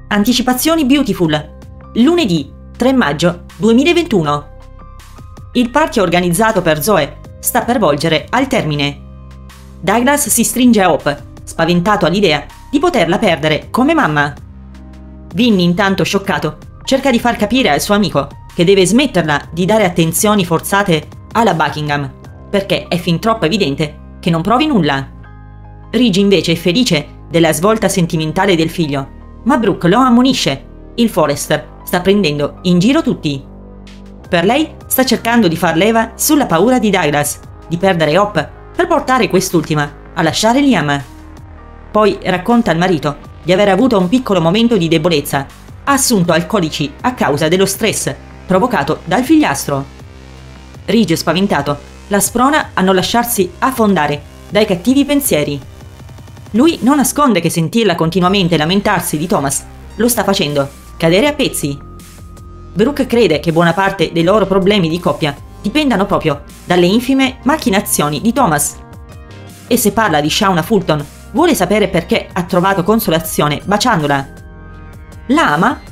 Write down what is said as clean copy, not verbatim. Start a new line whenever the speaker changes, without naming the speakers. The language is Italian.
Anticipazioni Beautiful. Lunedì 3 maggio 2021. Il party organizzato per Zoe sta per volgere al termine. Douglas si stringe a Hope, spaventato all'idea di poterla perdere come mamma. Vinny, intanto scioccato, cerca di far capire al suo amico che deve smetterla di dare attenzioni forzate alla Buckingham, perché è fin troppo evidente che non provi nulla. Ridge invece è felice della svolta sentimentale del figlio, ma Brooke lo ammonisce. Il Forrester sta prendendo in giro tutti. Per lei sta cercando di far leva sulla paura di Douglas di perdere Hope per portare quest'ultima a lasciare Liam. Poi racconta al marito di aver avuto un piccolo momento di debolezza, ha assunto alcolici a causa dello stress provocato dal figliastro. Ridge, spaventato, la sprona a non lasciarsi affondare dai cattivi pensieri. Lui non nasconde che sentirla continuamente lamentarsi di Thomas lo sta facendo cadere a pezzi. Brooke crede che buona parte dei loro problemi di coppia dipendano proprio dalle infime macchinazioni di Thomas. E se parla di Shauna Fulton, vuole sapere perché ha trovato consolazione baciandola. La ama